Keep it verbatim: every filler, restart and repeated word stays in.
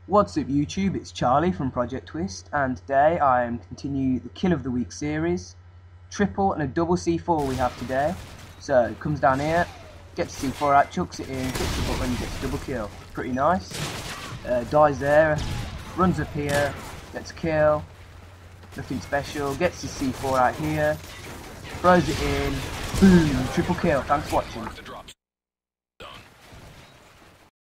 What's up YouTube, it's Charlie from Project Twist, and today I am continuing the Kill of the Week series. Triple and a double C four we have today. So it comes down here, gets C four out, chucks it in, clicks the button, gets a double kill. Pretty nice. Uh, dies there, runs up here, gets a kill. Nothing special, gets his C four out here, throws it in, boom, triple kill. Thanks for watching.